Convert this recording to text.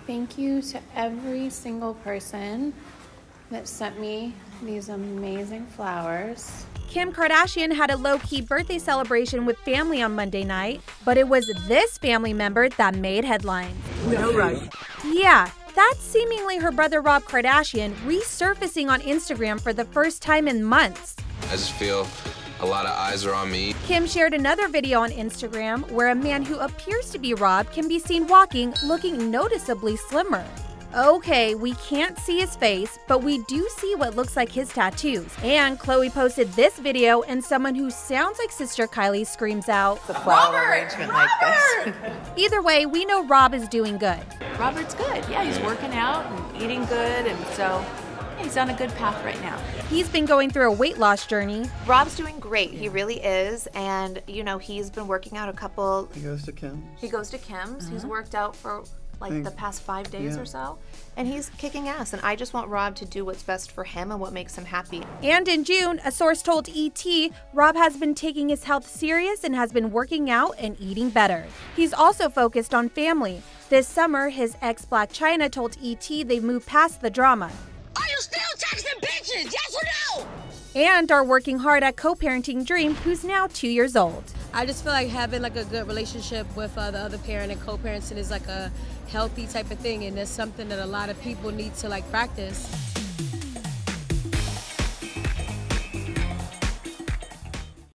Thank you to every single person that sent me these amazing flowers. Kim Kardashian had a low-key birthday celebration with family on Monday night, but it was this family member that made headlines. No rush. Yeah, that's seemingly her brother Rob Kardashian resurfacing on Instagram for the first time in months. I just feel a lot of eyes are on me. Kim shared another video on Instagram where a man who appears to be Rob can be seen walking, looking noticeably slimmer. Okay, we can't see his face, but we do see what looks like his tattoos. And Khloe posted this video, and someone who sounds like Sister Kylie screams out, The flower arrangement like this. Either way, we know Rob is doing good. Robert's good. Yeah, he's working out and eating good, and so he's on a good path right now. He's been going through a weight loss journey. Rob's doing great. He really is. And, you know, he's been working out a couple. He goes to Kim's. He goes to Kim's. He's worked out for like the past 5 days or so. And he's kicking ass. And I just want Rob to do what's best for him and what makes him happy. And in June, a source told ET, Rob has been taking his health serious and has been working out and eating better. He's also focused on family. This summer, his ex Blac Chyna told ET they've moved past the drama. Are you still texting bitches? Yes or no? And are working hard at co-parenting Dream, who's now 2 years old. I just feel like having like a good relationship with the other parent and co-parenting is like a healthy type of thing, and that's something that a lot of people need to like practice.